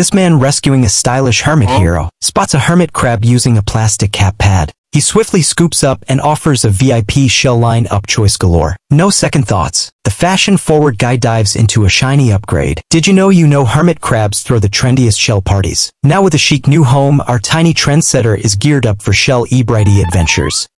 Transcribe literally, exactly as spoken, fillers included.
This man rescuing a stylish hermit hero spots a hermit crab using a plastic cap pad. He swiftly scoops up and offers a V I P shell line-up choice galore. No second thoughts. The fashion-forward guy dives into a shiny upgrade. Did you know you know hermit crabs throw the trendiest shell parties? Now with a chic new home, our tiny trendsetter is geared up for shell-e-brighty adventures.